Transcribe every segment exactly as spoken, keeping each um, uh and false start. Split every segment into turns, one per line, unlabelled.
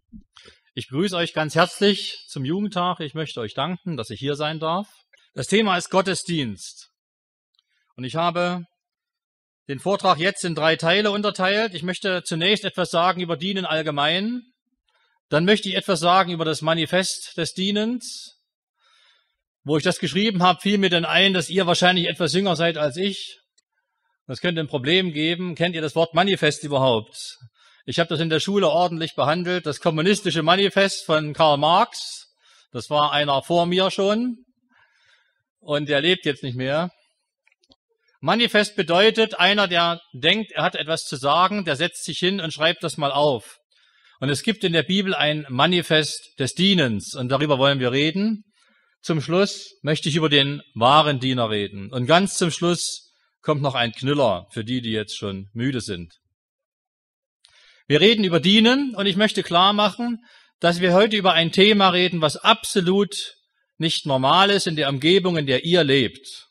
Ich begrüße euch ganz herzlich zum Jugendtag. Ich möchte euch danken, dass ich hier sein darf. Das Thema ist Gottesdienst. Und ich habe den Vortrag jetzt in drei Teile unterteilt. Ich möchte zunächst etwas sagen über Dienen allgemein. Dann möchte ich etwas sagen über das Manifest des Dienens. Wo ich das geschrieben habe, fiel mir dann ein, dass ihr wahrscheinlich etwas jünger seid als ich. Das könnte ein Problem geben. Kennt ihr das Wort Manifest überhaupt? Ich habe das in der Schule ordentlich behandelt. Das kommunistische Manifest von Karl Marx. Das war einer vor mir schon. Und der lebt jetzt nicht mehr. Manifest bedeutet, einer, der denkt, er hat etwas zu sagen, der setzt sich hin und schreibt das mal auf. Und es gibt in der Bibel ein Manifest des Dienens. Und darüber wollen wir reden. Zum Schluss möchte ich über den wahren Diener reden. Und ganz zum Schluss kommt noch ein Knüller für die, die jetzt schon müde sind. Wir reden über Dienen und ich möchte klar machen, dass wir heute über ein Thema reden, was absolut nicht normal ist in der Umgebung, in der ihr lebt.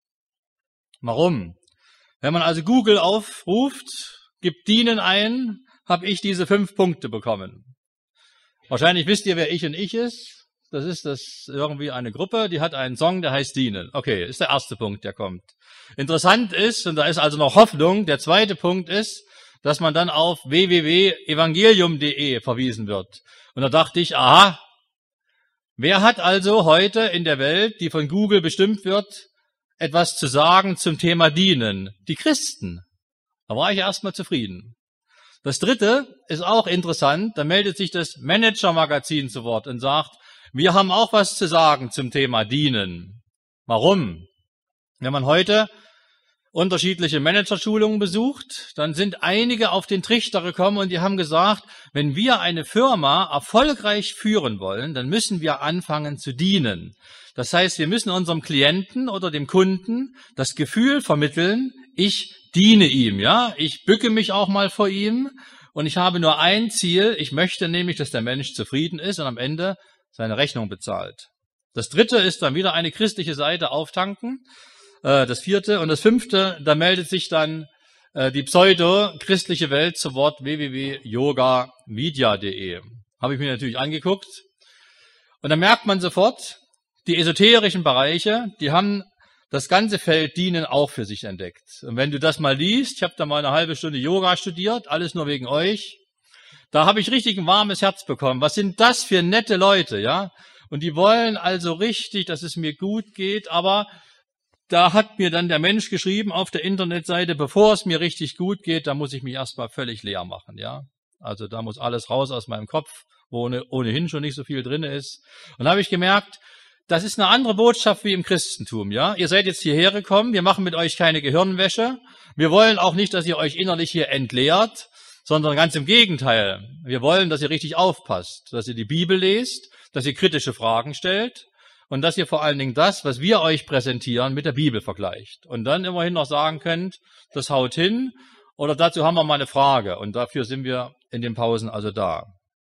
Warum? Wenn man also Google aufruft, gibt Dienen ein, habe ich diese fünf Punkte bekommen. Wahrscheinlich wisst ihr, wer ich und ich ist. Das ist das irgendwie eine Gruppe, die hat einen Song, der heißt Dienen. Okay, ist der erste Punkt, der kommt. Interessant ist, und da ist also noch Hoffnung, der zweite Punkt ist, dass man dann auf w w w punkt evangelium punkt de verwiesen wird. Und da dachte ich, aha, wer hat also heute in der Welt, die von Google bestimmt wird, etwas zu sagen zum Thema Dienen? Die Christen. Da war ich erstmal zufrieden. Das dritte ist auch interessant, da meldet sich das Manager-Magazin zu Wort und sagt, wir haben auch was zu sagen zum Thema Dienen. Warum? Wenn man heute unterschiedliche Managerschulungen besucht, dann sind einige auf den Trichter gekommen und die haben gesagt, wenn wir eine Firma erfolgreich führen wollen, dann müssen wir anfangen zu dienen. Das heißt, wir müssen unserem Klienten oder dem Kunden das Gefühl vermitteln, ich diene ihm, ja, ich bücke mich auch mal vor ihm und ich habe nur ein Ziel, ich möchte nämlich, dass der Mensch zufrieden ist und am Ende seine Rechnung bezahlt. Das dritte ist dann wieder eine christliche Seite auftanken. Das vierte und das fünfte, da meldet sich dann äh, die pseudo-christliche Welt zu Wort w w w punkt yoga media punkt de. Habe ich mir natürlich angeguckt. Und da merkt man sofort, die esoterischen Bereiche, die haben das ganze Feld Dienen auch für sich entdeckt. Und wenn du das mal liest, ich habe da mal eine halbe Stunde Yoga studiert, alles nur wegen euch, da habe ich richtig ein warmes Herz bekommen. Was sind das für nette Leute, ja? Und die wollen also richtig, dass es mir gut geht, aber da hat mir dann der Mensch geschrieben auf der Internetseite, bevor es mir richtig gut geht, da muss ich mich erstmal völlig leer machen, ja. Also da muss alles raus aus meinem Kopf, wo ohnehin schon nicht so viel drin ist. Und da habe ich gemerkt, das ist eine andere Botschaft wie im Christentum, ja. Ihr seid jetzt hierher gekommen, wir machen mit euch keine Gehirnwäsche. Wir wollen auch nicht, dass ihr euch innerlich hier entleert, sondern ganz im Gegenteil. Wir wollen, dass ihr richtig aufpasst, dass ihr die Bibel lest, dass ihr kritische Fragen stellt. Und dass ihr vor allen Dingen das, was wir euch präsentieren, mit der Bibel vergleicht. Und dann immerhin noch sagen könnt, das haut hin oder dazu haben wir mal eine Frage. Und dafür sind wir in den Pausen also da.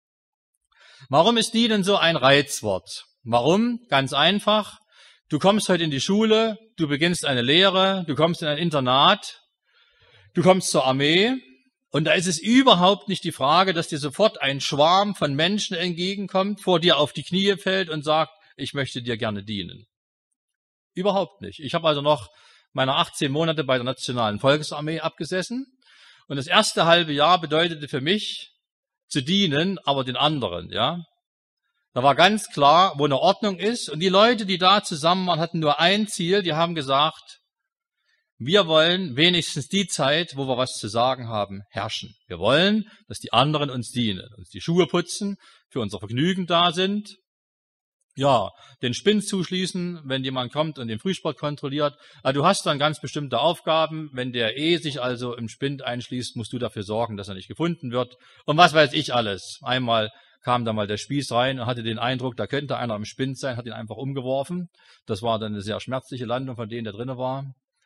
Warum ist Dienen so ein Reizwort? Warum? Ganz einfach. Du kommst heute in die Schule, du beginnst eine Lehre, du kommst in ein Internat, du kommst zur Armee. Und da ist es überhaupt nicht die Frage, dass dir sofort ein Schwarm von Menschen entgegenkommt, vor dir auf die Knie fällt und sagt, ich möchte dir gerne dienen. Überhaupt nicht. Ich habe also noch meine achtzehn Monate bei der Nationalen Volksarmee abgesessen und das erste halbe Jahr bedeutete für mich zu dienen, aber den anderen, ja. Da war ganz klar, wo eine Ordnung ist und die Leute, die da zusammen waren, hatten nur ein Ziel, die haben gesagt, wir wollen wenigstens die Zeit, wo wir was zu sagen haben, herrschen. Wir wollen, dass die anderen uns dienen, uns die Schuhe putzen, für unser Vergnügen da sind. Ja, den Spind zuschließen, wenn jemand kommt und den Frühsport kontrolliert. Also du hast dann ganz bestimmte Aufgaben. Wenn der E sich also im Spind einschließt, musst du dafür sorgen, dass er nicht gefunden wird. Und was weiß ich alles. Einmal kam da mal der Spieß rein und hatte den Eindruck, da könnte einer im Spind sein, hat ihn einfach umgeworfen. Das war dann eine sehr schmerzliche Landung von denen, der drinnen war.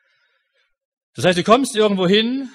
Das heißt, du kommst irgendwo hin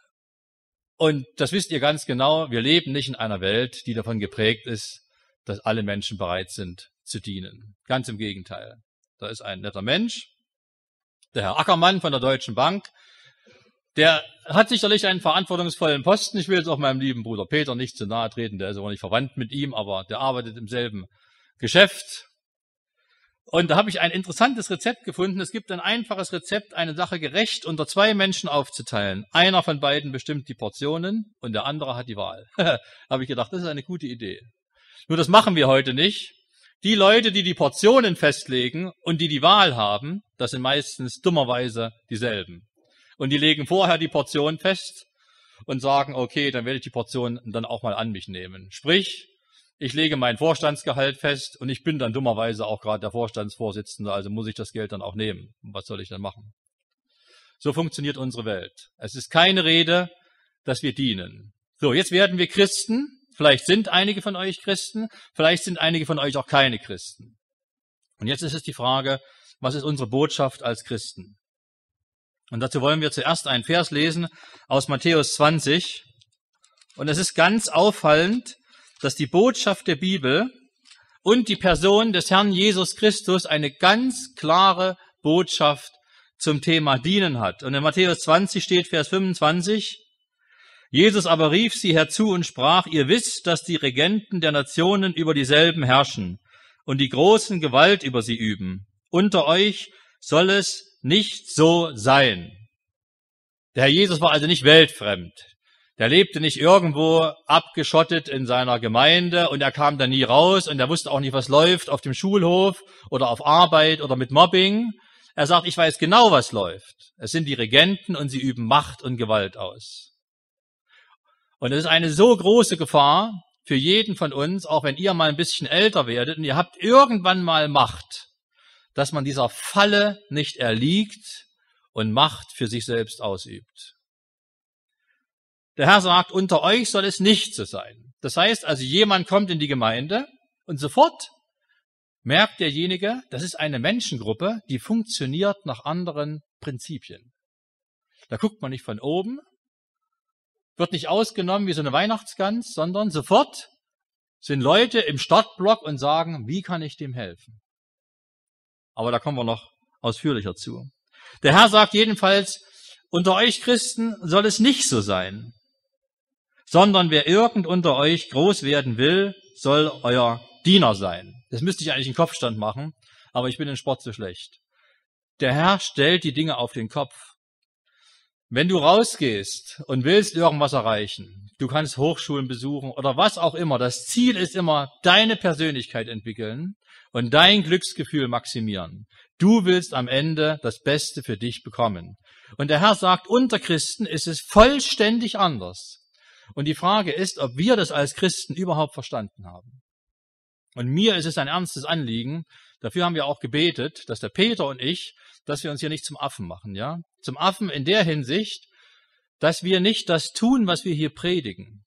und das wisst ihr ganz genau, wir leben nicht in einer Welt, die davon geprägt ist, dass alle Menschen bereit sind zu dienen. Ganz im Gegenteil. Da ist ein netter Mensch, der Herr Ackermann von der Deutschen Bank, Der hat sicherlich einen verantwortungsvollen Posten. Ich will jetzt auch meinem lieben Bruder Peter nicht zu nahe treten, der ist aber nicht verwandt mit ihm, aber der arbeitet im selben Geschäft. Und da habe ich ein interessantes Rezept gefunden. Es gibt ein einfaches Rezept, eine Sache gerecht unter zwei Menschen aufzuteilen. Einer von beiden bestimmt die Portionen und der andere hat die Wahl. Habe ich gedacht, das ist eine gute Idee. Nur das machen wir heute nicht. Die Leute, die die Portionen festlegen und die die Wahl haben, das sind meistens dummerweise dieselben. Und die legen vorher die Portion fest und sagen, okay, dann werde ich die Portion dann auch mal an mich nehmen. Sprich, ich lege mein Vorstandsgehalt fest und ich bin dann dummerweise auch gerade der Vorstandsvorsitzende, also muss ich das Geld dann auch nehmen. Und was soll ich dann machen? So funktioniert unsere Welt. Es ist keine Rede, dass wir dienen. So, jetzt werden wir Christen. Vielleicht sind einige von euch Christen, vielleicht sind einige von euch auch keine Christen. Und jetzt ist es die Frage, was ist unsere Botschaft als Christen? Und dazu wollen wir zuerst einen Vers lesen aus Matthäus zwanzig. Und es ist ganz auffallend, dass die Botschaft der Bibel und die Person des Herrn Jesus Christus eine ganz klare Botschaft zum Thema Dienen hat. Und in Matthäus zwanzig steht Vers fünfundzwanzig, Jesus aber rief sie herzu und sprach, ihr wisst, dass die Regenten der Nationen über dieselben herrschen und die großen Gewalt über sie üben. Unter euch soll es nicht so sein. Der Herr Jesus war also nicht weltfremd. Der lebte nicht irgendwo abgeschottet in seiner Gemeinde und er kam da nie raus und er wusste auch nicht, was läuft auf dem Schulhof oder auf Arbeit oder mit Mobbing. Er sagt, ich weiß genau, was läuft. Es sind die Regenten und sie üben Macht und Gewalt aus. Und es ist eine so große Gefahr für jeden von uns, auch wenn ihr mal ein bisschen älter werdet und ihr habt irgendwann mal Macht, dass man dieser Falle nicht erliegt und Macht für sich selbst ausübt. Der Herr sagt, unter euch soll es nicht so sein. Das heißt also, jemand kommt in die Gemeinde und sofort merkt derjenige, das ist eine Menschengruppe, die funktioniert nach anderen Prinzipien. Da guckt man nicht von oben, wird nicht ausgenommen wie so eine Weihnachtsgans, sondern sofort sind Leute im Startblock und sagen, wie kann ich dem helfen? Aber da kommen wir noch ausführlicher zu. Der Herr sagt jedenfalls, unter euch Christen soll es nicht so sein, sondern wer irgend unter euch groß werden will, soll euer Diener sein. Das müsste ich eigentlich in Kopfstand machen, aber ich bin in Sport so schlecht. Der Herr stellt die Dinge auf den Kopf. Wenn du rausgehst und willst irgendwas erreichen, du kannst Hochschulen besuchen oder was auch immer, das Ziel ist immer, deine Persönlichkeit entwickeln und dein Glücksgefühl maximieren. Du willst am Ende das Beste für dich bekommen. Und der Herr sagt, unter Christen ist es vollständig anders. Und die Frage ist, ob wir das als Christen überhaupt verstanden haben. Und mir ist es ein ernstes Anliegen, dafür haben wir auch gebetet, dass der Peter und ich, dass wir uns hier nicht zum Affen machen, ja? Zum Affen in der Hinsicht, dass wir nicht das tun, was wir hier predigen.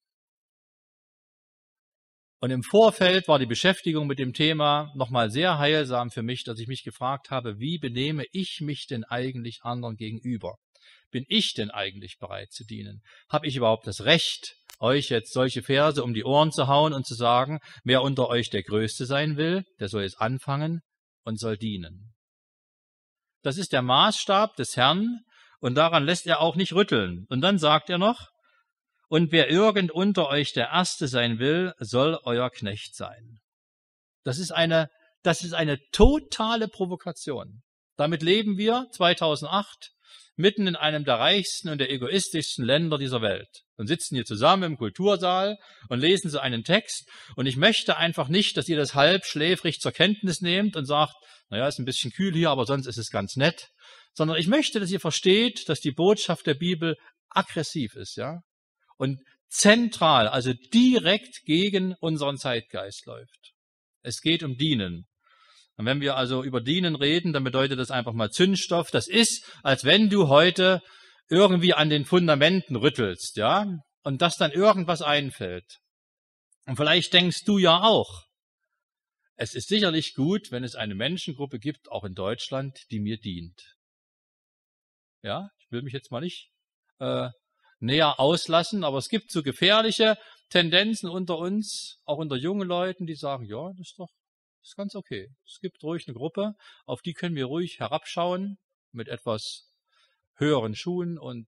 Und im Vorfeld war die Beschäftigung mit dem Thema nochmal sehr heilsam für mich, dass ich mich gefragt habe, wie benehme ich mich denn eigentlich anderen gegenüber? Bin ich denn eigentlich bereit zu dienen? Habe ich überhaupt das Recht, euch jetzt solche Verse um die Ohren zu hauen und zu sagen, wer unter euch der Größte sein will, der soll jetzt anfangen und soll dienen. Das ist der Maßstab des Herrn und daran lässt er auch nicht rütteln. Und dann sagt er noch, und wer irgend unter euch der Erste sein will, soll euer Knecht sein. Das ist eine, das ist eine totale Provokation. Damit leben wir zweitausendacht mitten in einem der reichsten und der egoistischsten Länder dieser Welt und sitzen hier zusammen im Kultursaal und lesen so einen Text. Und ich möchte einfach nicht, dass ihr das halb schläfrig zur Kenntnis nehmt und sagt, naja, ist ein bisschen kühl hier, aber sonst ist es ganz nett. Sondern ich möchte, dass ihr versteht, dass die Botschaft der Bibel aggressiv ist, ja, und zentral, also direkt gegen unseren Zeitgeist läuft. Es geht um Dienen. Und wenn wir also über Dienen reden, dann bedeutet das einfach mal Zündstoff. Das ist, als wenn du heute irgendwie an den Fundamenten rüttelst, ja, und dass dann irgendwas einfällt. Und vielleicht denkst du ja auch, es ist sicherlich gut, wenn es eine Menschengruppe gibt, auch in Deutschland, die mir dient. Ja, ich will mich jetzt mal nicht äh, näher auslassen, aber es gibt so gefährliche Tendenzen unter uns, auch unter jungen Leuten, die sagen, ja, das ist doch das ist ganz okay. Es gibt ruhig eine Gruppe, auf die können wir ruhig herabschauen mit etwas höheren Schuhen und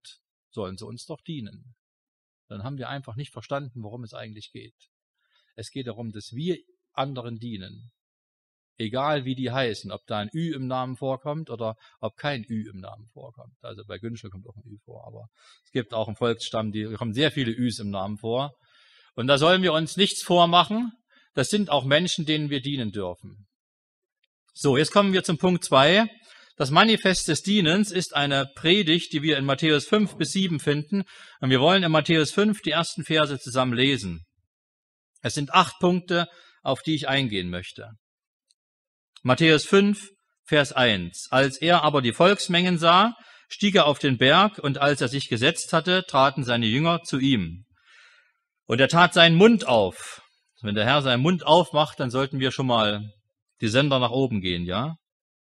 sollen sie uns doch dienen. Dann haben wir einfach nicht verstanden, worum es eigentlich geht. Es geht darum, dass wir anderen dienen. Egal wie die heißen, ob da ein Ü im Namen vorkommt oder ob kein Ü im Namen vorkommt. Also bei Günschel kommt auch ein Ü vor, aber es gibt auch einen Volksstamm, die kommen sehr viele Üs im Namen vor. Und da sollen wir uns nichts vormachen. Das sind auch Menschen, denen wir dienen dürfen. So, jetzt kommen wir zum Punkt zwei. Das Manifest des Dienens ist eine Predigt, die wir in Matthäus fünf bis sieben finden. Und wir wollen in Matthäus fünf die ersten Verse zusammen lesen. Es sind acht Punkte, auf die ich eingehen möchte. Matthäus fünf, Vers eins. Als er aber die Volksmengen sah, stieg er auf den Berg, und als er sich gesetzt hatte, traten seine Jünger zu ihm. Und er tat seinen Mund auf. Wenn der Herr seinen Mund aufmacht, dann sollten wir schon mal die Sender nach oben gehen, ja?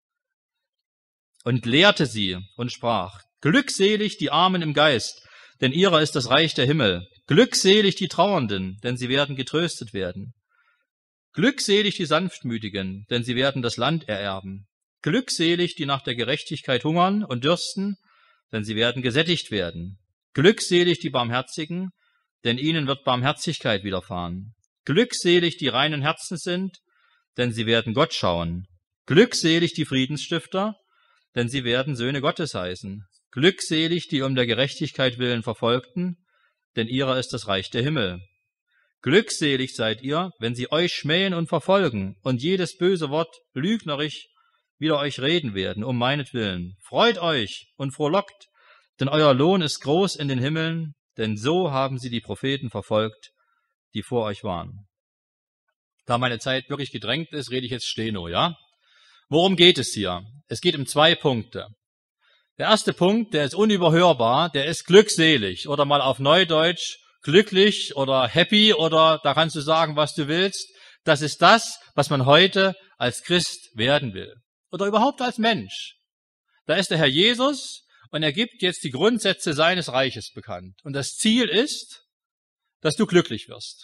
Und lehrte sie und sprach: Glückselig die Armen im Geist, denn ihrer ist das Reich der Himmel. Glückselig die Trauernden, denn sie werden getröstet werden. Glückselig die Sanftmütigen, denn sie werden das Land ererben. Glückselig die nach der Gerechtigkeit hungern und dürsten, denn sie werden gesättigt werden. Glückselig die Barmherzigen, denn ihnen wird Barmherzigkeit widerfahren. Glückselig die reinen Herzens sind, denn sie werden Gott schauen. Glückselig die Friedensstifter, denn sie werden Söhne Gottes heißen. Glückselig die um der Gerechtigkeit willen Verfolgten, denn ihrer ist das Reich der Himmel. Glückselig seid ihr, wenn sie euch schmähen und verfolgen und jedes böse Wort lügnerisch wider euch reden werden, um meinetwillen. Freut euch und frohlockt, denn euer Lohn ist groß in den Himmeln, denn so haben sie die Propheten verfolgt, die vor euch waren. Da meine Zeit wirklich gedrängt ist, rede ich jetzt Steno, ja? Worum geht es hier? Es geht um zwei Punkte. Der erste Punkt, der ist unüberhörbar, der ist glückselig oder mal auf Neudeutsch glücklich oder happy oder da kannst du sagen, was du willst. Das ist das, was man heute als Christ werden will oder überhaupt als Mensch. Da ist der Herr Jesus und er gibt jetzt die Grundsätze seines Reiches bekannt. Und das Ziel ist, dass du glücklich wirst.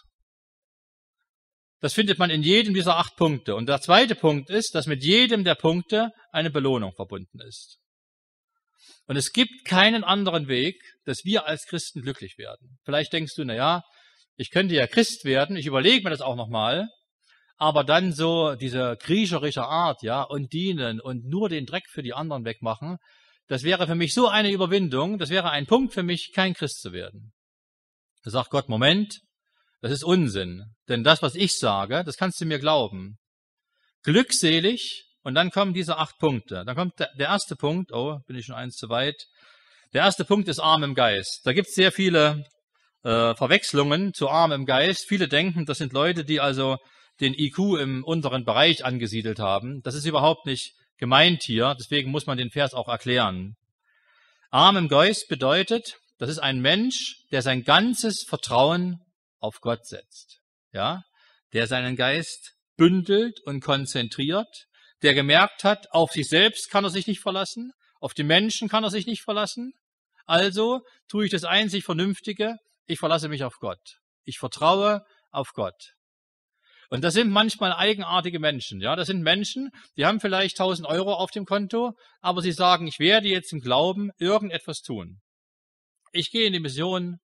Das findet man in jedem dieser acht Punkte. Und der zweite Punkt ist, dass mit jedem der Punkte eine Belohnung verbunden ist. Und es gibt keinen anderen Weg, dass wir als Christen glücklich werden. Vielleicht denkst du, na ja, ich könnte ja Christ werden, ich überlege mir das auch nochmal, aber dann so diese kriecherische Art, ja, und dienen und nur den Dreck für die anderen wegmachen, das wäre für mich so eine Überwindung, das wäre ein Punkt für mich, kein Christ zu werden. Da sagt Gott, Moment, das ist Unsinn, denn das, was ich sage, das kannst du mir glauben. Glückselig, und dann kommen diese acht Punkte. Dann kommt der, der erste Punkt, oh, bin ich schon eins zu weit. Der erste Punkt ist arm im Geist. Da gibt es sehr viele äh, Verwechslungen zu arm im Geist. Viele denken, das sind Leute, die also den I Q im unteren Bereich angesiedelt haben. Das ist überhaupt nicht gemeint hier, deswegen muss man den Vers auch erklären. Arm im Geist bedeutet, das ist ein Mensch, der sein ganzes Vertrauen auf Gott setzt, ja, der seinen Geist bündelt und konzentriert, der gemerkt hat, auf sich selbst kann er sich nicht verlassen, auf die Menschen kann er sich nicht verlassen, also tue ich das einzig Vernünftige, ich verlasse mich auf Gott, ich vertraue auf Gott. Und das sind manchmal eigenartige Menschen, ja, das sind Menschen, die haben vielleicht tausend Euro auf dem Konto, aber sie sagen, ich werde jetzt im Glauben irgendetwas tun. Ich gehe in die Mission,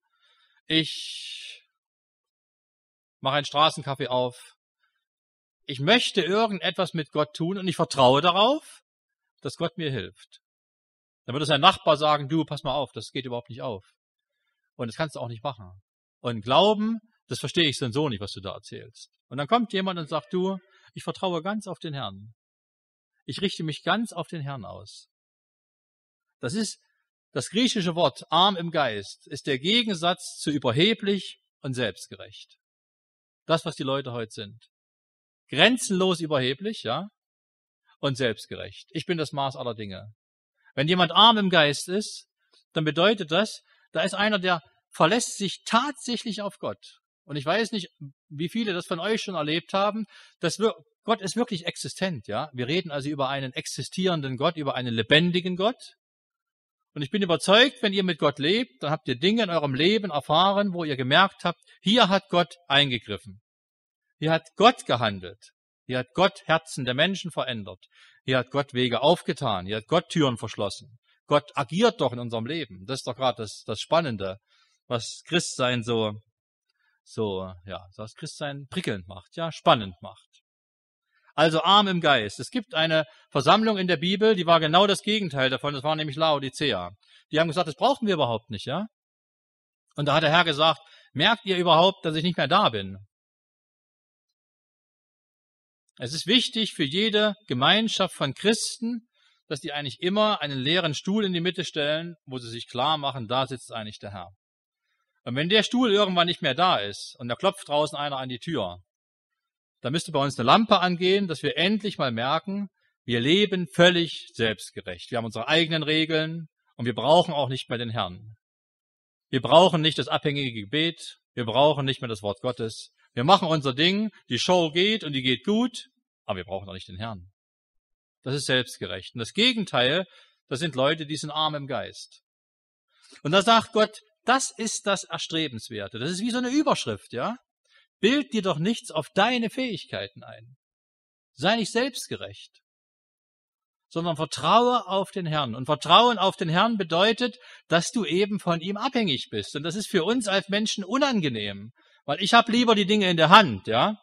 ich mache einen Straßencafé auf. Ich möchte irgendetwas mit Gott tun und ich vertraue darauf, dass Gott mir hilft. Dann würde sein Nachbar sagen, du, pass mal auf, das geht überhaupt nicht auf. Und das kannst du auch nicht machen. Und Glauben, das verstehe ich so und so nicht, was du da erzählst. Und dann kommt jemand und sagt, du, ich vertraue ganz auf den Herrn. Ich richte mich ganz auf den Herrn aus. Das ist das griechische Wort arm im Geist, ist der Gegensatz zu überheblich und selbstgerecht. Das, was die Leute heute sind. Grenzenlos überheblich, ja, und selbstgerecht. Ich bin das Maß aller Dinge. Wenn jemand arm im Geist ist, dann bedeutet das, da ist einer, der verlässt sich tatsächlich auf Gott. Und ich weiß nicht, wie viele das von euch schon erlebt haben, dass wir, Gott ist wirklich existent, ja. Wir reden also über einen existierenden Gott, über einen lebendigen Gott. Und ich bin überzeugt, wenn ihr mit Gott lebt, dann habt ihr Dinge in eurem Leben erfahren, wo ihr gemerkt habt, hier hat Gott eingegriffen. Hier hat Gott gehandelt. Hier hat Gott Herzen der Menschen verändert. Hier hat Gott Wege aufgetan. Hier hat Gott Türen verschlossen. Gott agiert doch in unserem Leben. Das ist doch gerade das, das Spannende, was Christsein so, so, ja, was Christsein prickelnd macht, ja, spannend macht. Also arm im Geist. Es gibt eine Versammlung in der Bibel, die war genau das Gegenteil davon, das war nämlich Laodicea. Die haben gesagt, das brauchen wir überhaupt nicht, ja. Und da hat der Herr gesagt, merkt ihr überhaupt, dass ich nicht mehr da bin? Es ist wichtig für jede Gemeinschaft von Christen, dass die eigentlich immer einen leeren Stuhl in die Mitte stellen, wo sie sich klar machen, da sitzt eigentlich der Herr. Und wenn der Stuhl irgendwann nicht mehr da ist und da klopft draußen einer an die Tür, dann müsste bei uns eine Lampe angehen, dass wir endlich mal merken, wir leben völlig selbstgerecht. Wir haben unsere eigenen Regeln und wir brauchen auch nicht mehr den Herrn. Wir brauchen nicht das abhängige Gebet, wir brauchen nicht mehr das Wort Gottes. Wir machen unser Ding, die Show geht und die geht gut, aber wir brauchen auch nicht den Herrn. Das ist selbstgerecht. Und das Gegenteil, das sind Leute, die sind arm im Geist. Und da sagt Gott, das ist das Erstrebenswerte. Das ist wie so eine Überschrift, ja? Bild dir doch nichts auf deine Fähigkeiten ein. Sei nicht selbstgerecht, sondern vertraue auf den Herrn. Und Vertrauen auf den Herrn bedeutet, dass du eben von ihm abhängig bist. Und das ist für uns als Menschen unangenehm, weil ich habe lieber die Dinge in der Hand, ja?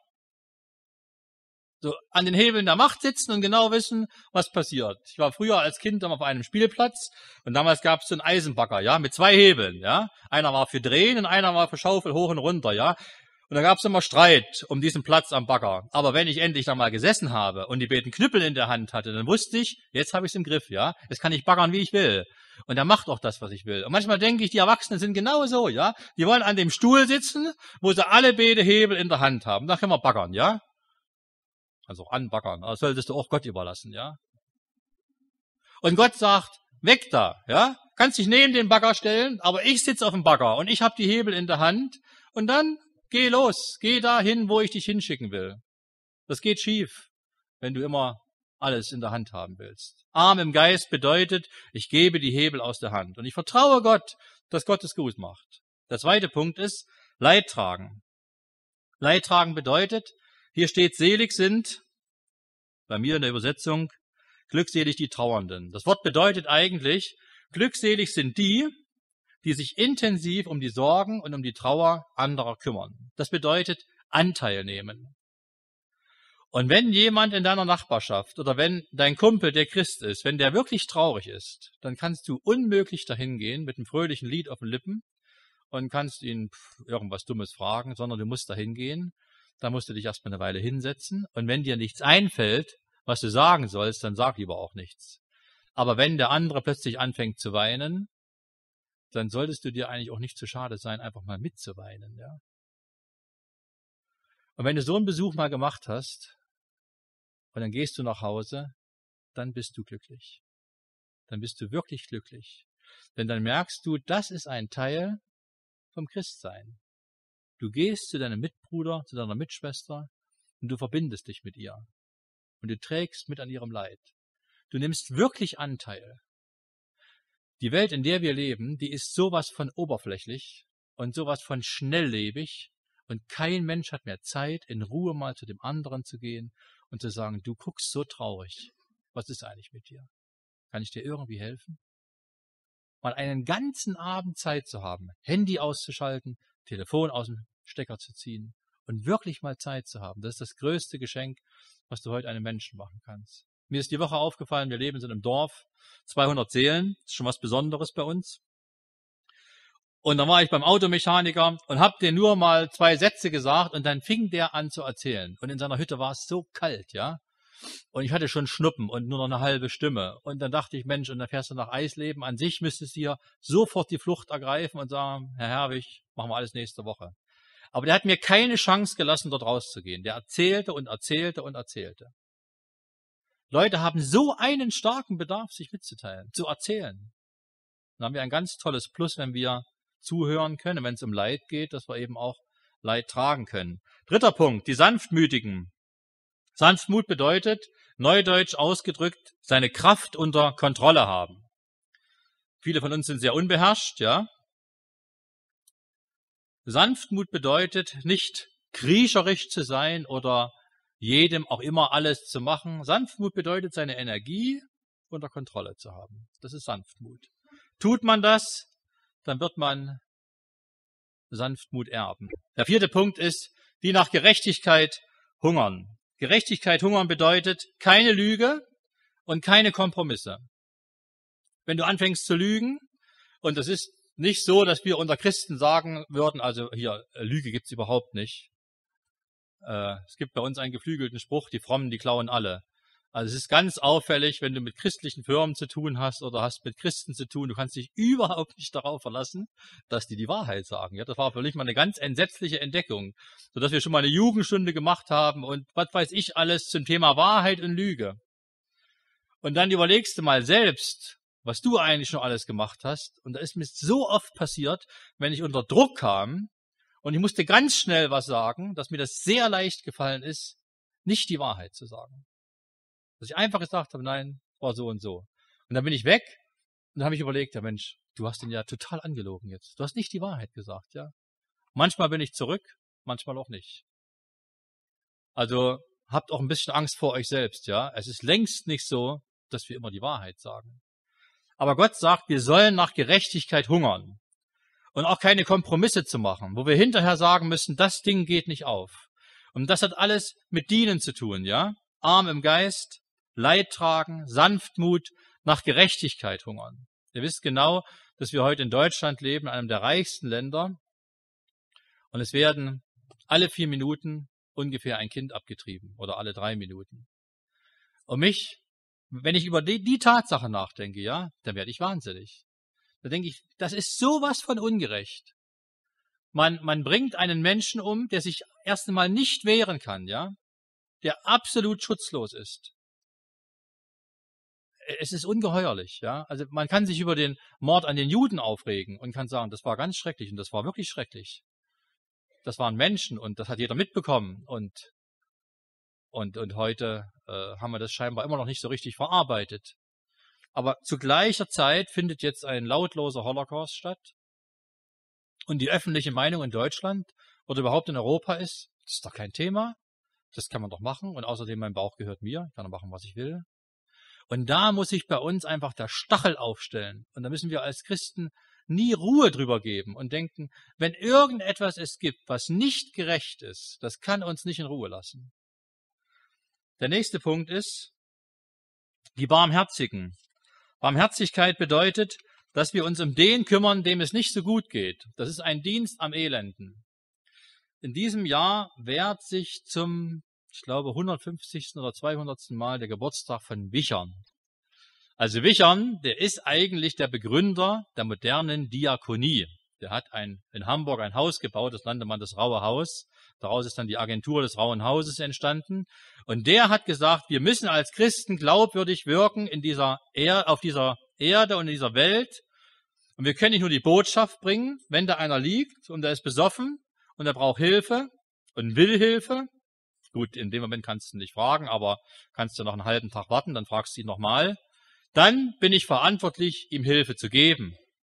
So an den Hebeln der Macht sitzen und genau wissen, was passiert. Ich war früher als Kind auf einem Spielplatz und damals gab es so einen Eisenbagger, ja, mit zwei Hebeln, ja. Einer war für Drehen und einer war für Schaufel hoch und runter, ja. Und da gab es immer Streit um diesen Platz am Bagger. Aber wenn ich endlich da mal gesessen habe und die beiden Knüppel in der Hand hatte, dann wusste ich, jetzt habe ich es im Griff, ja. Jetzt kann ich baggern, wie ich will. Und er macht auch das, was ich will. Und manchmal denke ich, die Erwachsenen sind genau so, ja. Die wollen an dem Stuhl sitzen, wo sie alle beide Hebel in der Hand haben. Da können wir baggern, ja. Also auch anbaggern. Das solltest du auch Gott überlassen, ja. Und Gott sagt, weg da, ja. Kannst dich neben den Bagger stellen, aber ich sitze auf dem Bagger und ich habe die Hebel in der Hand. Und dann geh los, geh dahin, wo ich dich hinschicken will. Das geht schief, wenn du immer alles in der Hand haben willst. Arm im Geist bedeutet, ich gebe die Hebel aus der Hand. Und ich vertraue Gott, dass Gott es gut macht. Der zweite Punkt ist Leid tragen. Leid tragen bedeutet, hier steht, selig sind, bei mir in der Übersetzung, glückselig die Trauernden. Das Wort bedeutet eigentlich, glückselig sind die, die sich intensiv um die Sorgen und um die Trauer anderer kümmern. Das bedeutet Anteil nehmen. Und wenn jemand in deiner Nachbarschaft oder wenn dein Kumpel, der Christ ist, wenn der wirklich traurig ist, dann kannst du unmöglich dahin gehen mit einem fröhlichen Lied auf den Lippen und kannst ihn irgendwas Dummes fragen, sondern du musst dahin gehen. Da musst du dich erstmal eine Weile hinsetzen. Und wenn dir nichts einfällt, was du sagen sollst, dann sag lieber auch nichts. Aber wenn der andere plötzlich anfängt zu weinen, dann solltest du dir eigentlich auch nicht zu schade sein, einfach mal mitzuweinen, ja. Und wenn du so einen Besuch mal gemacht hast, und dann gehst du nach Hause, dann bist du glücklich. Dann bist du wirklich glücklich. Denn dann merkst du, das ist ein Teil vom Christsein. Du gehst zu deinem Mitbruder, zu deiner Mitschwester und du verbindest dich mit ihr. Und du trägst mit an ihrem Leid. Du nimmst wirklich Anteil. Die Welt, in der wir leben, die ist sowas von oberflächlich und sowas von schnelllebig und kein Mensch hat mehr Zeit, in Ruhe mal zu dem anderen zu gehen und zu sagen, du guckst so traurig. Was ist eigentlich mit dir? Kann ich dir irgendwie helfen? Mal einen ganzen Abend Zeit zu haben, Handy auszuschalten, Telefon aus dem Stecker zu ziehen und wirklich mal Zeit zu haben. Das ist das größte Geschenk, was du heute einem Menschen machen kannst. Mir ist die Woche aufgefallen, wir leben in einem Dorf, zweihundert Seelen, das ist schon was Besonderes bei uns. Und dann war ich beim Automechaniker und habe dir nur mal zwei Sätze gesagt und dann fing der an zu erzählen. Und in seiner Hütte war es so kalt, ja. Und ich hatte schon Schnuppen und nur noch eine halbe Stimme. Und dann dachte ich, Mensch, und dann fährst du nach Eisleben. An sich müsstest du hier sofort die Flucht ergreifen und sagen, Herr Herwig, machen wir alles nächste Woche. Aber der hat mir keine Chance gelassen, dort rauszugehen. Der erzählte und erzählte und erzählte. Leute haben so einen starken Bedarf, sich mitzuteilen, zu erzählen. Dann haben wir ein ganz tolles Plus, wenn wir zuhören können, wenn es um Leid geht, dass wir eben auch Leid tragen können. Dritter Punkt, die Sanftmütigen. Sanftmut bedeutet, neudeutsch ausgedrückt, seine Kraft unter Kontrolle haben. Viele von uns sind sehr unbeherrscht, ja. Sanftmut bedeutet, nicht kriecherisch zu sein oder jedem auch immer alles zu machen. Sanftmut bedeutet, seine Energie unter Kontrolle zu haben. Das ist Sanftmut. Tut man das, dann wird man Sanftmut erben. Der vierte Punkt ist, die nach Gerechtigkeit hungern. Gerechtigkeit hungern bedeutet keine Lüge und keine Kompromisse. Wenn du anfängst zu lügen, und das ist nicht so, dass wir unter Christen sagen würden, also hier, Lüge gibt's überhaupt nicht. Äh, es gibt bei uns einen geflügelten Spruch, die Frommen, die klauen alle. Also es ist ganz auffällig, wenn du mit christlichen Firmen zu tun hast oder hast mit Christen zu tun, du kannst dich überhaupt nicht darauf verlassen, dass die die Wahrheit sagen. Ja, das war für mich mal eine ganz entsetzliche Entdeckung, sodass wir schon mal eine Jugendstunde gemacht haben und was weiß ich alles zum Thema Wahrheit und Lüge. Und dann überlegst du mal selbst, was du eigentlich schon alles gemacht hast. Und da ist mir so oft passiert, wenn ich unter Druck kam und ich musste ganz schnell was sagen, dass mir das sehr leicht gefallen ist, nicht die Wahrheit zu sagen. Dass ich einfach gesagt habe, nein, war so und so. Und dann bin ich weg und dann habe ich überlegt, ja Mensch, du hast ihn ja total angelogen jetzt. Du hast nicht die Wahrheit gesagt, ja. Manchmal bin ich zurück, manchmal auch nicht. Also habt auch ein bisschen Angst vor euch selbst, ja. Es ist längst nicht so, dass wir immer die Wahrheit sagen. Aber Gott sagt, wir sollen nach Gerechtigkeit hungern und auch keine Kompromisse zu machen, wo wir hinterher sagen müssen, das Ding geht nicht auf. Und das hat alles mit Dienen zu tun, ja. Arm im Geist, Leid tragen, Sanftmut, nach Gerechtigkeit hungern. Ihr wisst genau, dass wir heute in Deutschland leben, einem der reichsten Länder. Und es werden alle vier Minuten ungefähr ein Kind abgetrieben oder alle drei Minuten. Und mich, wenn ich über die, die Tatsache nachdenke, ja, dann werde ich wahnsinnig. Da denke ich, das ist sowas von ungerecht. Man, man bringt einen Menschen um, der sich erst einmal nicht wehren kann, ja, der absolut schutzlos ist. Es ist ungeheuerlich, ja. Also man kann sich über den Mord an den Juden aufregen und kann sagen, das war ganz schrecklich und das war wirklich schrecklich. Das waren Menschen und das hat jeder mitbekommen und und und heute äh, haben wir das scheinbar immer noch nicht so richtig verarbeitet. Aber zu gleicher Zeit findet jetzt ein lautloser Holocaust statt und die öffentliche Meinung in Deutschland oder überhaupt in Europa ist, das ist doch kein Thema, das kann man doch machen und außerdem mein Bauch gehört mir, ich kann doch machen, was ich will. Und da muss sich bei uns einfach der Stachel aufstellen. Und da müssen wir als Christen nie Ruhe drüber geben und denken, wenn irgendetwas es gibt, was nicht gerecht ist, das kann uns nicht in Ruhe lassen. Der nächste Punkt ist die Barmherzigen. Barmherzigkeit bedeutet, dass wir uns um den kümmern, dem es nicht so gut geht. Das ist ein Dienst am Elenden. In diesem Jahr währt sich zum ich glaube, hundertfünfzigsten oder zweihundertsten Mal der Geburtstag von Wichern. Also Wichern, der ist eigentlich der Begründer der modernen Diakonie. Der hat ein, in Hamburg ein Haus gebaut, das nannte man das Raue Haus. Daraus ist dann die Agentur des Rauen Hauses entstanden. Und der hat gesagt, wir müssen als Christen glaubwürdig wirken in dieser er- auf dieser Erde und in dieser Welt. Und wir können nicht nur die Botschaft bringen, wenn da einer liegt und der ist besoffen und er braucht Hilfe und will Hilfe. Gut, in dem Moment kannst du nicht fragen, aber kannst du noch einen halben Tag warten, dann fragst du ihn nochmal. Dann bin ich verantwortlich, ihm Hilfe zu geben.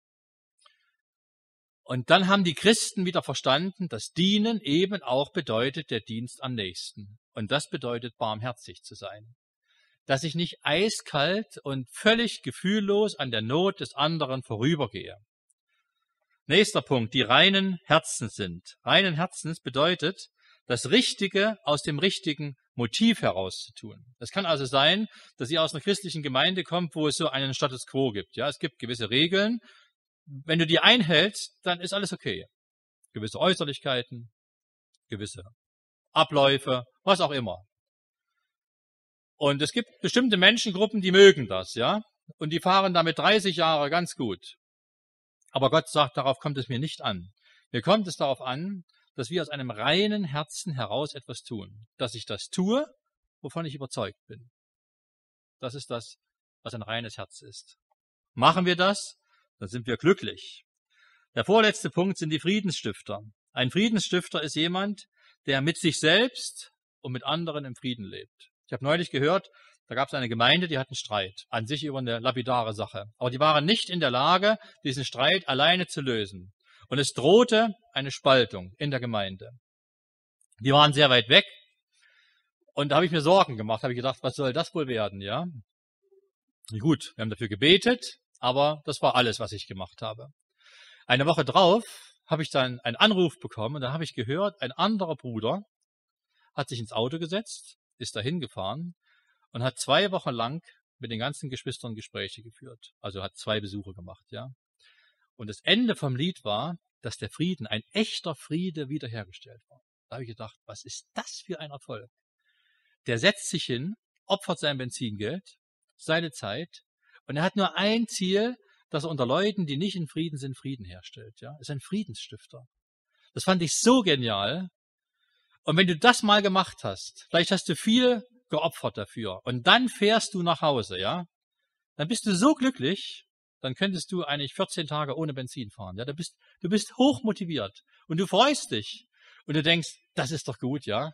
Und dann haben die Christen wieder verstanden, dass Dienen eben auch bedeutet der Dienst am Nächsten. Und das bedeutet, barmherzig zu sein. Dass ich nicht eiskalt und völlig gefühllos an der Not des anderen vorübergehe. Nächster Punkt, die reinen Herzens sind. Reinen Herzens bedeutet, das Richtige aus dem richtigen Motiv herauszutun. Es kann also sein, dass ihr aus einer christlichen Gemeinde kommt, wo es so einen Status quo gibt. Ja, es gibt gewisse Regeln. Wenn du die einhältst, dann ist alles okay. Gewisse Äußerlichkeiten, gewisse Abläufe, was auch immer. Und es gibt bestimmte Menschengruppen, die mögen das, ja, und die fahren damit dreißig Jahre ganz gut. Aber Gott sagt, darauf kommt es mir nicht an. Mir kommt es darauf an, dass wir aus einem reinen Herzen heraus etwas tun. Dass ich das tue, wovon ich überzeugt bin. Das ist das, was ein reines Herz ist. Machen wir das, dann sind wir glücklich. Der vorletzte Punkt sind die Friedensstifter. Ein Friedensstifter ist jemand, der mit sich selbst und mit anderen im Frieden lebt. Ich habe neulich gehört, da gab es eine Gemeinde, die hatten Streit, an sich über eine lapidare Sache. Aber die waren nicht in der Lage, diesen Streit alleine zu lösen. Und es drohte eine Spaltung in der Gemeinde. Die waren sehr weit weg. Und da habe ich mir Sorgen gemacht, habe ich gedacht, was soll das wohl werden, ja? Gut, wir haben dafür gebetet, aber das war alles, was ich gemacht habe. Eine Woche drauf habe ich dann einen Anruf bekommen und da habe ich gehört, ein anderer Bruder hat sich ins Auto gesetzt, ist dahin gefahren und hat zwei Wochen lang mit den ganzen Geschwistern Gespräche geführt. Also hat zwei Besuche gemacht, ja. Und das Ende vom Lied war, dass der Frieden, ein echter Friede, wiederhergestellt war. Da habe ich gedacht, was ist das für ein Erfolg? Der setzt sich hin, opfert sein Benzingeld, seine Zeit und er hat nur ein Ziel, dass er unter Leuten, die nicht in Frieden sind, Frieden herstellt. Ja, ist ein Friedensstifter. Das fand ich so genial. Und wenn du das mal gemacht hast, vielleicht hast du viel geopfert dafür und dann fährst du nach Hause, ja, dann bist du so glücklich, dann könntest du eigentlich vierzehn Tage ohne Benzin fahren. Ja, du bist, du bist hochmotiviert und du freust dich und du denkst, das ist doch gut, ja.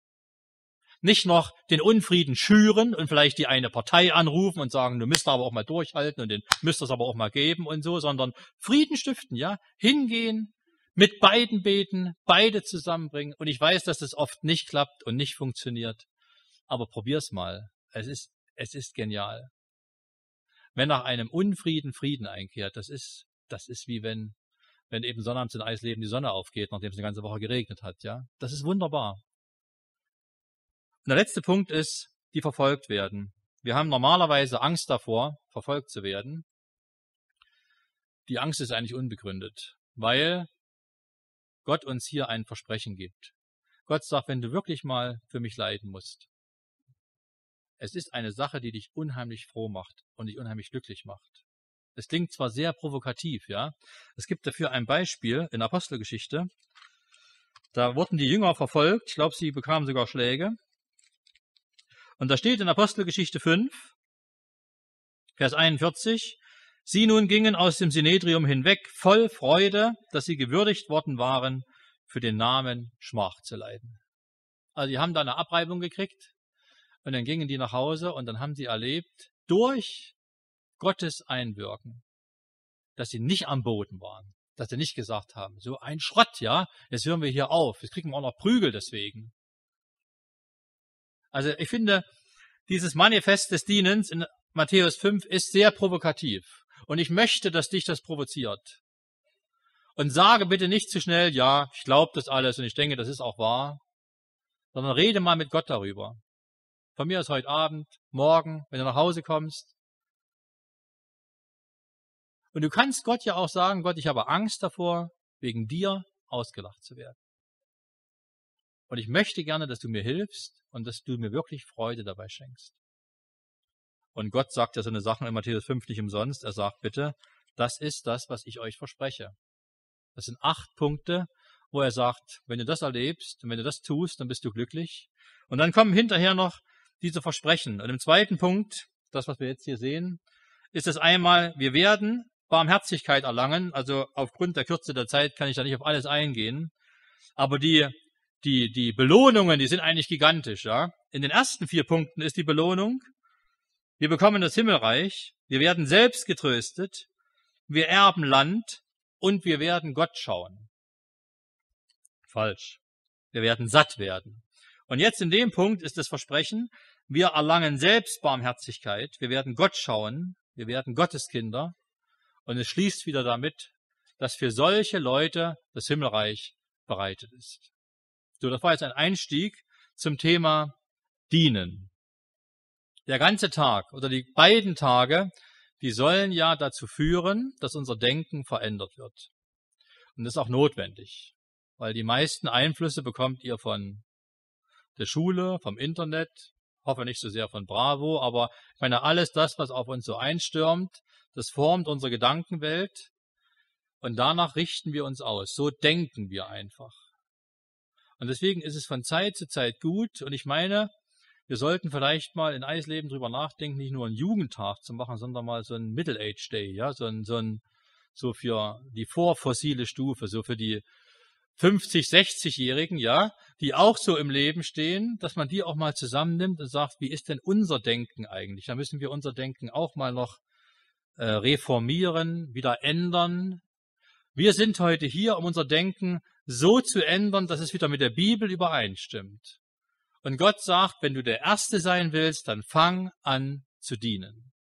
Nicht noch den Unfrieden schüren und vielleicht die eine Partei anrufen und sagen, du müsst aber auch mal durchhalten und den müsst es aber auch mal geben und so, sondern Frieden stiften, ja, hingehen, mit beiden beten, beide zusammenbringen. Und ich weiß, dass das oft nicht klappt und nicht funktioniert, aber probier's mal. Es ist, es ist genial. Wenn nach einem Unfrieden Frieden einkehrt, das ist, das ist wie wenn, wenn eben sonnabends in Eisleben die Sonne aufgeht, nachdem es eine ganze Woche geregnet hat, ja. Das ist wunderbar. Und der letzte Punkt ist, die verfolgt werden. Wir haben normalerweise Angst davor, verfolgt zu werden. Die Angst ist eigentlich unbegründet, weil Gott uns hier ein Versprechen gibt. Gott sagt, wenn du wirklich mal für mich leiden musst, es ist eine Sache, die dich unheimlich froh macht und dich unheimlich glücklich macht. Es klingt zwar sehr provokativ, ja. Es gibt dafür ein Beispiel in der Apostelgeschichte. Da wurden die Jünger verfolgt. Ich glaube, sie bekamen sogar Schläge. Und da steht in Apostelgeschichte fünf, Vers einundvierzig, sie nun gingen aus dem Synedrium hinweg, voll Freude, dass sie gewürdigt worden waren, für den Namen Schmach zu leiden. Also die haben da eine Abreibung gekriegt und dann gingen die nach Hause und dann haben sie erlebt, durch Gottes Einwirken, dass sie nicht am Boden waren, dass sie nicht gesagt haben, so ein Schrott, ja, jetzt hören wir hier auf, jetzt kriegen wir auch noch Prügel deswegen. Also ich finde, dieses Manifest des Dienens in Matthäus fünf ist sehr provokativ. Und ich möchte, dass dich das provoziert. Und sage bitte nicht zu schnell, ja, ich glaube das alles und ich denke, das ist auch wahr, sondern rede mal mit Gott darüber. Von mir aus heute Abend, morgen, wenn du nach Hause kommst. Und du kannst Gott ja auch sagen, Gott, ich habe Angst davor, wegen dir ausgelacht zu werden. Und ich möchte gerne, dass du mir hilfst und dass du mir wirklich Freude dabei schenkst. Und Gott sagt ja so eine Sache in Matthäus fünf nicht umsonst. Er sagt bitte, das ist das, was ich euch verspreche. Das sind acht Punkte, wo er sagt, wenn du das erlebst und wenn du das tust, dann bist du glücklich. Und dann kommen hinterher noch diese Versprechen. Und im zweiten Punkt, das, was wir jetzt hier sehen, ist es einmal, wir werden Barmherzigkeit erlangen. Also aufgrund der Kürze der Zeit kann ich da nicht auf alles eingehen. Aber die Die, die Belohnungen, die sind eigentlich gigantisch, ja. In den ersten vier Punkten ist die Belohnung, wir bekommen das Himmelreich, wir werden selbst getröstet, wir erben Land und wir werden Gott schauen. Falsch. Wir werden satt werden. Und jetzt in dem Punkt ist das Versprechen, wir erlangen selbst Barmherzigkeit, wir werden Gott schauen, wir werden Gottes Kinder. Und es schließt wieder damit, dass für solche Leute das Himmelreich bereitet ist. So, das war jetzt ein Einstieg zum Thema Dienen. Der ganze Tag oder die beiden Tage, die sollen ja dazu führen, dass unser Denken verändert wird. Und das ist auch notwendig, weil die meisten Einflüsse bekommt ihr von der Schule, vom Internet, hoffe nicht so sehr von Bravo, aber ich meine, alles das, was auf uns so einstürmt, das formt unsere Gedankenwelt und danach richten wir uns aus. So denken wir einfach. Und deswegen ist es von Zeit zu Zeit gut. Und ich meine, wir sollten vielleicht mal in Eisleben drüber nachdenken, nicht nur einen Jugendtag zu machen, sondern mal so einen Middle Age Day, ja, so ein, so ein, so für die vorfossile Stufe, so für die fünfzig-, sechzigjährigen, ja, die auch so im Leben stehen, dass man die auch mal zusammennimmt und sagt, wie ist denn unser Denken eigentlich? Da müssen wir unser Denken auch mal noch äh, reformieren, wieder ändern. Wir sind heute hier, um unser Denken so zu ändern, dass es wieder mit der Bibel übereinstimmt. Und Gott sagt, wenn du der Erste sein willst, dann fang an zu dienen.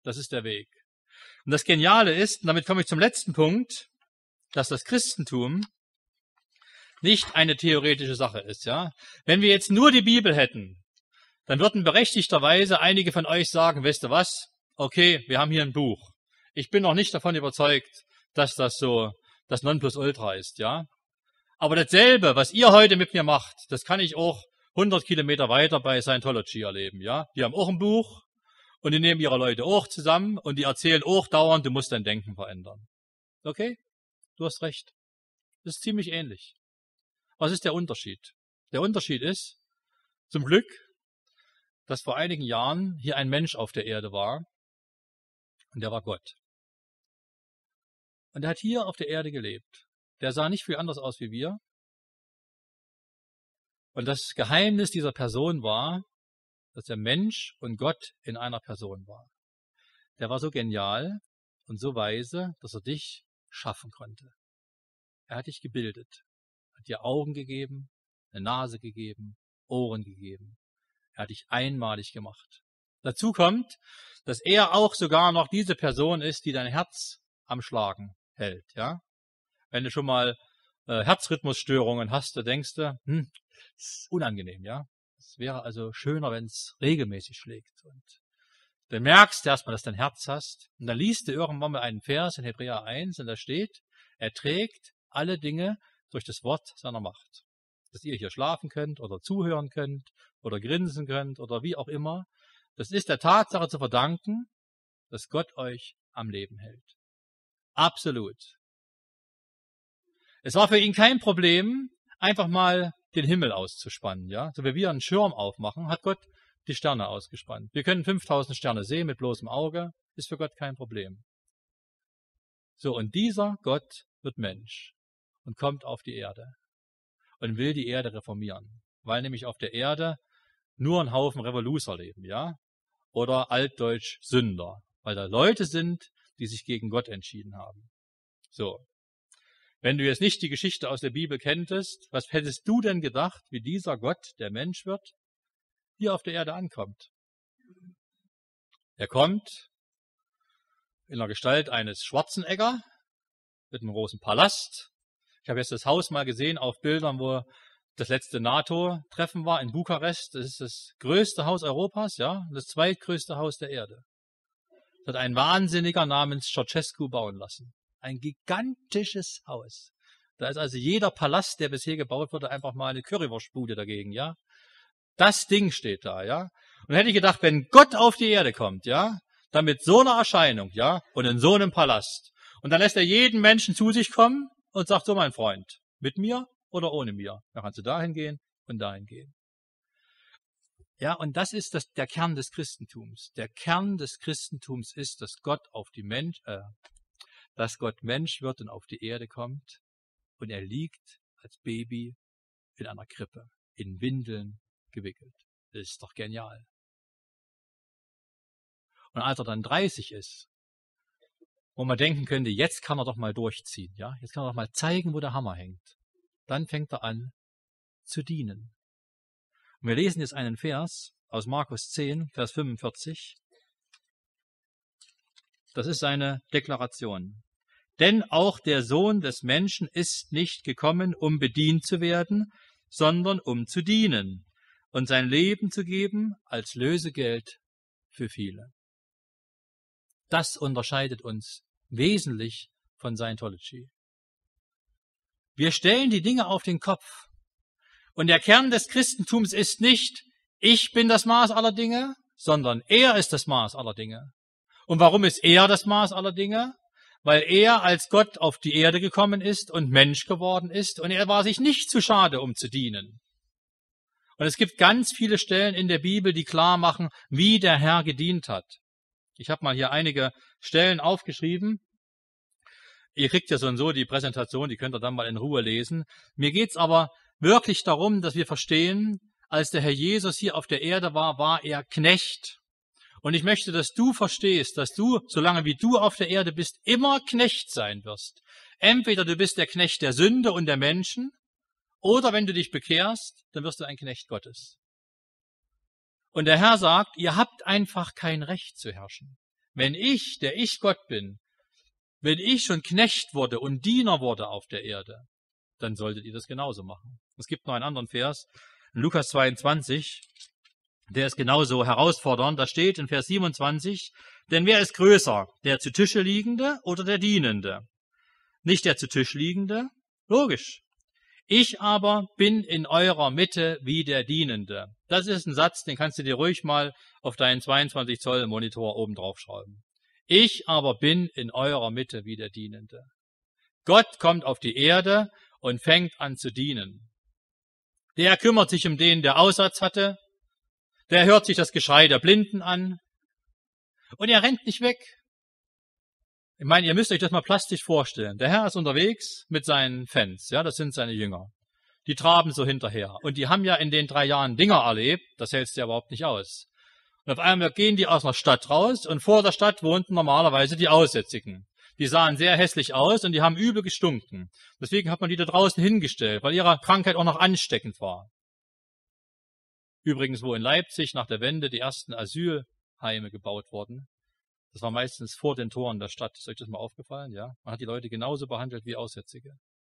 Das ist der Weg. Und das Geniale ist, und damit komme ich zum letzten Punkt, dass das Christentum nicht eine theoretische Sache ist. Ja, wenn wir jetzt nur die Bibel hätten, dann würden berechtigterweise einige von euch sagen, weißt du was? Okay, wir haben hier ein Buch. Ich bin noch nicht davon überzeugt, dass das so das Nonplusultra ist, ja. Aber dasselbe, was ihr heute mit mir macht, das kann ich auch hundert Kilometer weiter bei Scientology erleben, ja. Die haben auch ein Buch und die nehmen ihre Leute auch zusammen und die erzählen auch dauernd, du musst dein Denken verändern. Okay? Du hast recht. Das ist ziemlich ähnlich. Was ist der Unterschied? Der Unterschied ist, zum Glück, dass vor einigen Jahren hier ein Mensch auf der Erde war und der war Gott. Und der hat hier auf der Erde gelebt. Der sah nicht viel anders aus wie wir. Und das Geheimnis dieser Person war, dass der Mensch und Gott in einer Person war. Der war so genial und so weise, dass er dich schaffen konnte. Er hat dich gebildet, hat dir Augen gegeben, eine Nase gegeben, Ohren gegeben. Er hat dich einmalig gemacht. Dazu kommt, dass er auch sogar noch diese Person ist, die dein Herz am Schlagen hält. Ja? Wenn du schon mal äh, Herzrhythmusstörungen hast, da denkst du, hm, das ist unangenehm, ja. Es wäre also schöner, wenn es regelmäßig schlägt. Und dann merkst du erstmal, dass du ein Herz hast. Und dann liest du irgendwann mal einen Vers in Hebräer eins und da steht, er trägt alle Dinge durch das Wort seiner Macht. Dass ihr hier schlafen könnt oder zuhören könnt oder grinsen könnt oder wie auch immer. Das ist der Tatsache zu verdanken, dass Gott euch am Leben hält. Absolut. Es war für ihn kein Problem, einfach mal den Himmel auszuspannen. Ja, so wie wir einen Schirm aufmachen, hat Gott die Sterne ausgespannt. Wir können fünftausend Sterne sehen mit bloßem Auge, ist für Gott kein Problem. So, und dieser Gott wird Mensch und kommt auf die Erde und will die Erde reformieren, weil nämlich auf der Erde nur ein Haufen Revoluzer leben, ja, oder altdeutsch Sünder, weil da Leute sind, die sich gegen Gott entschieden haben. So. Wenn du jetzt nicht die Geschichte aus der Bibel kenntest, was hättest du denn gedacht, wie dieser Gott, der Mensch wird, hier auf der Erde ankommt? Er kommt in der Gestalt eines Schwarzenegger mit einem großen Palast. Ich habe jetzt das Haus mal gesehen auf Bildern, wo das letzte NATO-Treffen war in Bukarest. Das ist das größte Haus Europas, ja, das zweitgrößte Haus der Erde. Das hat ein Wahnsinniger namens Ceausescu bauen lassen. Ein gigantisches Haus. Da ist also jeder Palast, der bisher gebaut wurde, einfach mal eine Currywurstbude dagegen, ja. Das Ding steht da, ja. Und hätte ich gedacht, wenn Gott auf die Erde kommt, ja, dann mit so einer Erscheinung, ja, und in so einem Palast. Und dann lässt er jeden Menschen zu sich kommen und sagt, so mein Freund, mit mir oder ohne mir. Da kannst du dahin gehen und dahin gehen. Ja, und das ist das, der Kern des Christentums. Der Kern des Christentums ist, dass Gott auf die Mensch, äh, dass Gott Mensch wird und auf die Erde kommt und er liegt als Baby in einer Krippe, in Windeln gewickelt. Das ist doch genial. Und als er dann dreißig ist, wo man denken könnte, jetzt kann er doch mal durchziehen, ja, jetzt kann er doch mal zeigen, wo der Hammer hängt. Dann fängt er an zu dienen. Und wir lesen jetzt einen Vers aus Markus zehn, Vers fünfundvierzig. Das ist seine Deklaration. Denn auch der Sohn des Menschen ist nicht gekommen, um bedient zu werden, sondern um zu dienen und sein Leben zu geben als Lösegeld für viele. Das unterscheidet uns wesentlich von Scientology. Wir stellen die Dinge auf den Kopf. Und der Kern des Christentums ist nicht, ich bin das Maß aller Dinge, sondern er ist das Maß aller Dinge. Und warum ist er das Maß aller Dinge? Weil er als Gott auf die Erde gekommen ist und Mensch geworden ist und er war sich nicht zu schade, um zu dienen. Und es gibt ganz viele Stellen in der Bibel, die klar machen, wie der Herr gedient hat. Ich habe mal hier einige Stellen aufgeschrieben. Ihr kriegt ja so und so die Präsentation, die könnt ihr dann mal in Ruhe lesen. Mir geht's aber wirklich darum, dass wir verstehen, als der Herr Jesus hier auf der Erde war, war er Knecht. Und ich möchte, dass du verstehst, dass du, solange wie du auf der Erde bist, immer Knecht sein wirst. Entweder du bist der Knecht der Sünde und der Menschen, oder wenn du dich bekehrst, dann wirst du ein Knecht Gottes. Und der Herr sagt, ihr habt einfach kein Recht zu herrschen. Wenn ich, der ich Gott bin, wenn ich schon Knecht wurde und Diener wurde auf der Erde, dann solltet ihr das genauso machen. Es gibt noch einen anderen Vers, in Lukas zweiundzwanzig, der ist genauso herausfordernd. Da steht in Vers siebenundzwanzig, denn wer ist größer, der zu Tische liegende oder der Dienende? Nicht der zu Tisch liegende, logisch. Ich aber bin in eurer Mitte wie der Dienende. Das ist ein Satz, den kannst du dir ruhig mal auf deinen zweiundzwanzig Zoll Monitor oben drauf schreiben. Ich aber bin in eurer Mitte wie der Dienende. Gott kommt auf die Erde und fängt an zu dienen. Der kümmert sich um den, der Aussatz hatte. Der hört sich das Geschrei der Blinden an. Und er rennt nicht weg. Ich meine, ihr müsst euch das mal plastisch vorstellen. Der Herr ist unterwegs mit seinen Fans. Ja, das sind seine Jünger. Die traben so hinterher. Und die haben ja in den drei Jahren Dinger erlebt. Das hältst du ja überhaupt nicht aus. Und auf einmal gehen die aus einer Stadt raus. Und vor der Stadt wohnten normalerweise die Aussätzigen. Die sahen sehr hässlich aus und die haben übel gestunken. Deswegen hat man die da draußen hingestellt, weil ihre Krankheit auch noch ansteckend war. Übrigens, wo in Leipzig nach der Wende die ersten Asylheime gebaut wurden, das war meistens vor den Toren der Stadt. Ist euch das mal aufgefallen? Ja, man hat die Leute genauso behandelt wie Aussätzige.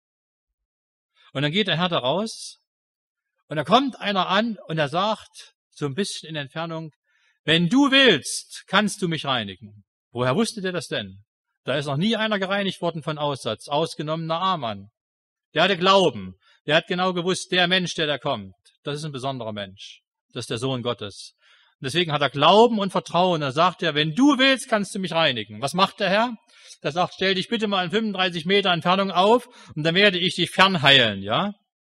Und dann geht der Herr da raus und da kommt einer an und er sagt, so ein bisschen in Entfernung, wenn du willst, kannst du mich reinigen. Woher wusste der das denn? Da ist noch nie einer gereinigt worden von Aussatz, ausgenommen Naaman. Der hatte Glauben. Der hat genau gewusst, der Mensch, der da kommt, das ist ein besonderer Mensch. Das ist der Sohn Gottes. Und deswegen hat er Glauben und Vertrauen. Da sagt er, wenn du willst, kannst du mich reinigen. Was macht der Herr? Der sagt, stell dich bitte mal in fünfunddreißig Meter Entfernung auf und dann werde ich dich fernheilen, ja?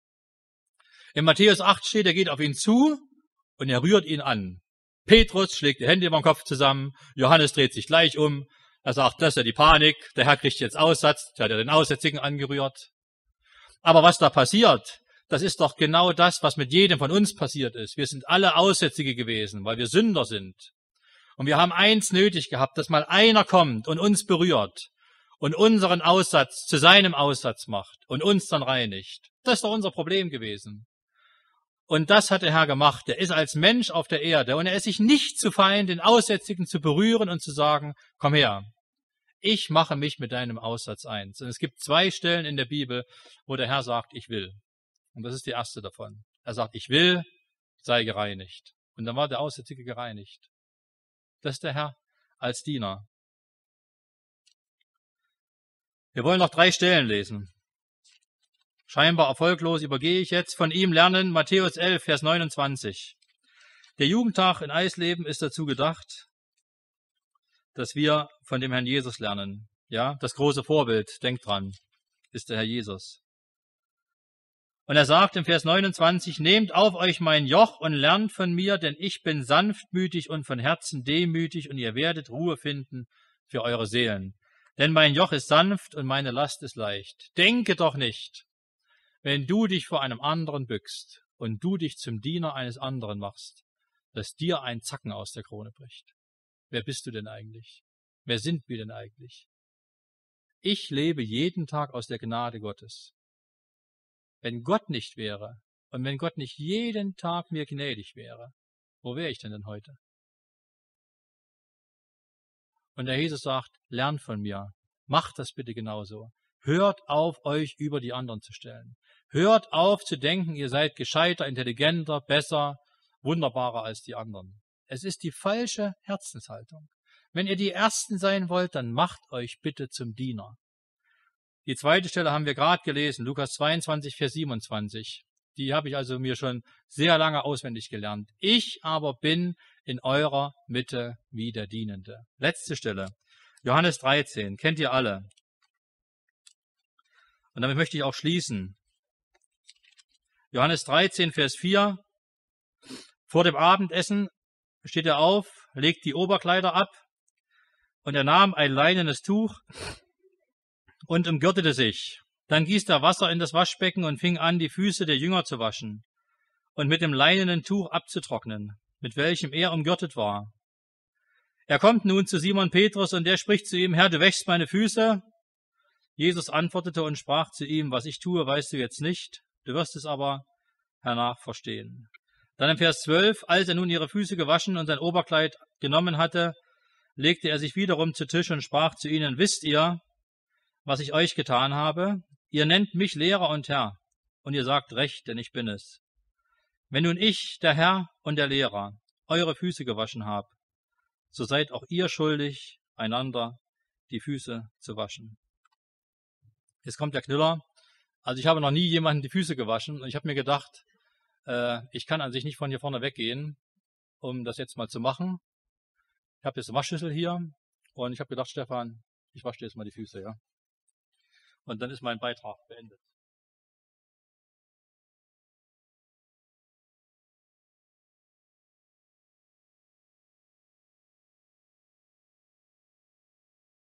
In Matthäus acht steht, er geht auf ihn zu und er rührt ihn an. Petrus schlägt die Hände über den Kopf zusammen. Johannes dreht sich gleich um. Er sagt, das ist ja die Panik. Der Herr kriegt jetzt Aussatz. Der hat ja den Aussätzigen angerührt. Aber was da passiert, das ist doch genau das, was mit jedem von uns passiert ist. Wir sind alle Aussätzige gewesen, weil wir Sünder sind. Und wir haben eins nötig gehabt, dass mal einer kommt und uns berührt und unseren Aussatz zu seinem Aussatz macht und uns dann reinigt. Das ist doch unser Problem gewesen. Und das hat der Herr gemacht. Er ist als Mensch auf der Erde und er ist sich nicht zu fein, den Aussätzigen zu berühren und zu sagen, komm her, ich mache mich mit deinem Aussatz eins. Und es gibt zwei Stellen in der Bibel, wo der Herr sagt, ich will. Und das ist die erste davon. Er sagt, ich will, sei gereinigt. Und dann war der Aussätzige gereinigt. Das ist der Herr als Diener. Wir wollen noch drei Stellen lesen. Scheinbar erfolglos übergehe ich jetzt. Von ihm lernen, Matthäus elf, Vers neunundzwanzig. Der Jugendtag in Eisleben ist dazu gedacht, dass wir von dem Herrn Jesus lernen. Ja, das große Vorbild, denkt dran, ist der Herr Jesus. Und er sagt im Vers neunundzwanzig, nehmt auf euch mein Joch und lernt von mir, denn ich bin sanftmütig und von Herzen demütig und ihr werdet Ruhe finden für eure Seelen. Denn mein Joch ist sanft und meine Last ist leicht. Denke doch nicht, wenn du dich vor einem anderen bückst und du dich zum Diener eines anderen machst, dass dir ein Zacken aus der Krone bricht. Wer bist du denn eigentlich? Wer sind wir denn eigentlich? Ich lebe jeden Tag aus der Gnade Gottes. Wenn Gott nicht wäre und wenn Gott nicht jeden Tag mir gnädig wäre, wo wäre ich denn denn heute? Und der Jesus sagt, lernt von mir, macht das bitte genauso. Hört auf, euch über die anderen zu stellen. Hört auf zu denken, ihr seid gescheiter, intelligenter, besser, wunderbarer als die anderen. Es ist die falsche Herzenshaltung. Wenn ihr die Ersten sein wollt, dann macht euch bitte zum Diener. Die zweite Stelle haben wir gerade gelesen, Lukas zweiundzwanzig, Vers siebenundzwanzig. Die habe ich also mir schon sehr lange auswendig gelernt. Ich aber bin in eurer Mitte wie der Dienende. Letzte Stelle, Johannes dreizehn, kennt ihr alle. Und damit möchte ich auch schließen. Johannes dreizehn, Vers vier. Vor dem Abendessen steht er auf, legt die Oberkleider ab und er nahm ein leinenes Tuch und umgürtete sich. Dann gießt er Wasser in das Waschbecken und fing an, die Füße der Jünger zu waschen und mit dem leinenen Tuch abzutrocknen, mit welchem er umgürtet war. Er kommt nun zu Simon Petrus und der spricht zu ihm, Herr, du wäschst meine Füße? Jesus antwortete und sprach zu ihm, was ich tue, weißt du jetzt nicht, du wirst es aber hernach verstehen. Dann im Vers zwölf, als er nun ihre Füße gewaschen und sein Oberkleid genommen hatte, legte er sich wiederum zu Tisch und sprach zu ihnen, wisst ihr, was ich euch getan habe? Ihr nennt mich Lehrer und Herr, und ihr sagt recht, denn ich bin es. Wenn nun ich, der Herr und der Lehrer, eure Füße gewaschen habe, so seid auch ihr schuldig, einander die Füße zu waschen. Jetzt kommt der Knüller. Also ich habe noch nie jemanden die Füße gewaschen und ich habe mir gedacht, äh, ich kann an sich nicht von hier vorne weggehen, um das jetzt mal zu machen. Ich habe jetzt eine Waschschüssel hier und ich habe gedacht, Stefan, ich wasche dir jetzt mal die Füße, ja. Und dann ist mein Beitrag beendet.